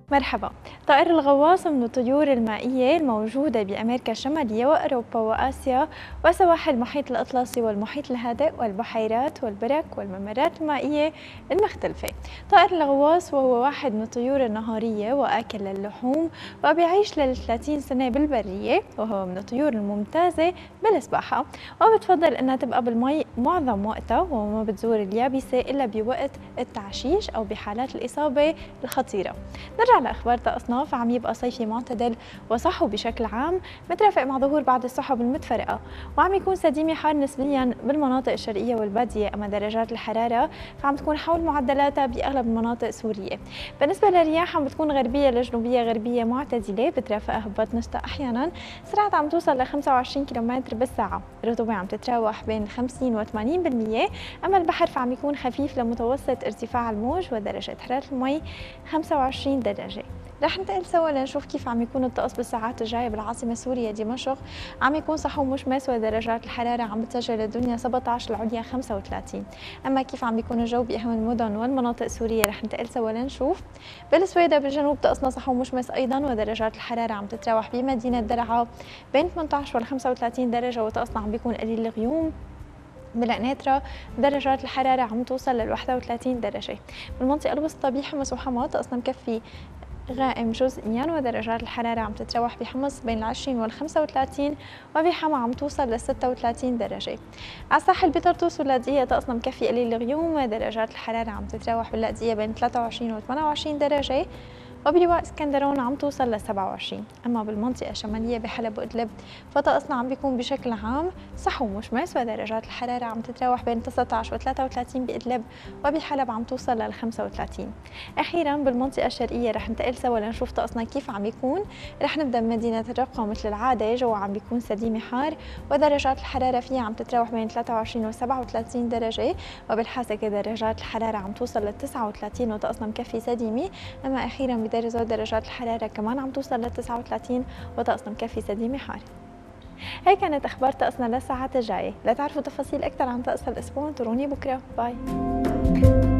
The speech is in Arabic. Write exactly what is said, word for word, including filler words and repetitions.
مرحبا. طائر الغواص من الطيور المائية الموجودة بأمريكا الشمالية وأوروبا وآسيا وسواحل المحيط الأطلسي والمحيط الهادئ والبحيرات والبرك والممرات المائية المختلفة. طائر الغواص وهو واحد من الطيور النهارية وآكل للحوم وبيعيش لل ثلاثين سنة بالبرية، وهو من الطيور الممتازة بالسباحة وبتفضل أنها تبقى بالمي معظم وقتها وما بتزور اليابسة إلا بوقت التعشيش أو بحالات الإصابة الخطيرة. نرجع لأخبار أصناف. عم يبقى صيفي معتدل وصحو بشكل عام مترافق مع ظهور بعض السحب المتفرقة، وعم يكون سديمي حار نسبيا بالمناطق الشرقية والبادية. أما درجات الحرارة فعم تكون حول معدلاتها بأغلب المناطق السورية. بالنسبة للرياح عم بتكون غربية لجنوبية غربية معتدلة بترافقها هبات نشطة أحيانا، سرعة عم توصل ل خمسة وعشرين كيلومتر بالساعة. الرطوبة عم تتراوح بين خمسين و ثمانين بالمئة. أما البحر فعم يكون خفيف لمتوسط ارتفاع الموج ودرجة حرارة المي خمسة وعشرين درجة. رح ننتقل سوا لنشوف كيف عم يكون الطقس بالساعات الجاية بالعاصمة السورية دمشق. عم يكون صحو مشمس ودرجات الحرارة عم بتسجل الدنيا سبعة عشر العليا خمسة وثلاثين. أما كيف عم بيكون الجو بأهم المدن والمناطق السورية رح ننتقل سوا لنشوف. بالسويدة بالجنوب طقسنا صحو مشمس أيضا ودرجات الحرارة عم تتراوح بمدينة درعا بين ثمانية عشر و خمسة وثلاثين درجة، وطقسنا عم بيكون قليل الغيوم. بالقنيطرة درجات الحرارة عم توصل لل واحد وثلاثين درجة. بالمنطقة الوسطى بحمص وحما طقسنا مكفي غائم جزئيا ودرجات الحرارة عم تتراوح بحمص بين العشرين والخمسة وثلاثين، وبحما عم توصل للستة وثلاثين درجة. على الساحل بطرطوس واللاذقية طقسنا مكفي قليل الغيوم ودرجات الحرارة عم تتراوح باللاذقية بين ثلاثة وعشرين و ثمانية وعشرين درجة، وبلواء اسكندرون عم توصل ل سبعة وعشرين. اما بالمنطقه الشماليه بحلب وادلب فطقسنا عم بيكون بشكل عام صحو مشمس ودرجات الحراره عم تتراوح بين تسعة عشر و ثلاثة وثلاثين بادلب، وبحلب عم توصل لل خمسة وثلاثين. اخيرا بالمنطقه الشرقيه رح ننتقل سوا لنشوف طقسنا كيف عم بيكون. رح نبدا بمدينه الرقه مثل العاده، جو عم بيكون سديمي حار ودرجات الحراره فيها عم تتراوح بين ثلاثة وعشرين و سبعة وثلاثين درجه، وبالحاسكه درجات الحراره عم توصل ل تسعة وثلاثين وطقسنا مكفي سديمي. اما اخيرا درجات الحرارة كمان عم توصل ل تسعة وثلاثين وطقسنا مكفي سديمي حار. هي كانت أخبار طقسنا للساعات الجاية. لتعرفوا تفاصيل أكثر عن طقس الأسبوع انطروني بكرة. باي.